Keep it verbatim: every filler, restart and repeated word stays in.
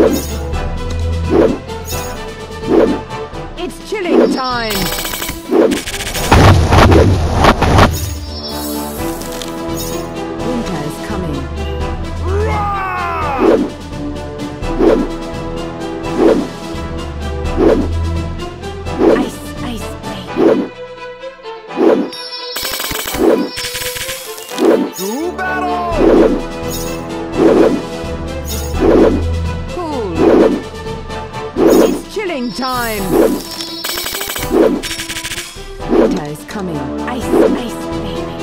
It's chilling time! Winter is coming. Ice, ice, rain. To battle! Cool. It's chilling time! Winter is coming. Ice, ice, baby.